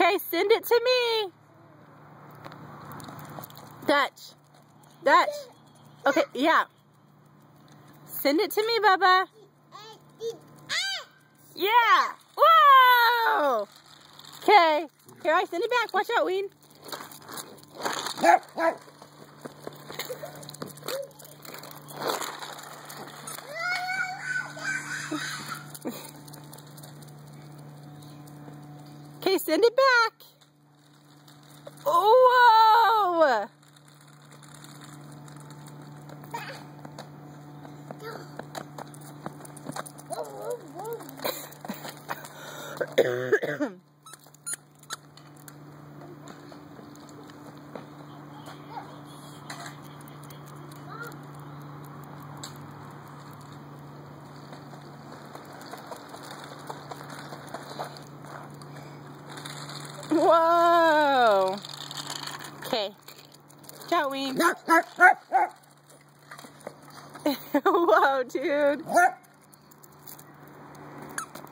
Okay, send it to me. Dutch. Dutch. Okay, yeah. Send it to me, Bubba. Yeah. Whoa. Okay. Here, I send it back. Watch out, Ween. Okay, send it back. Whoa! Whoa! Okay. Ciao, Ween. Whoa, dude.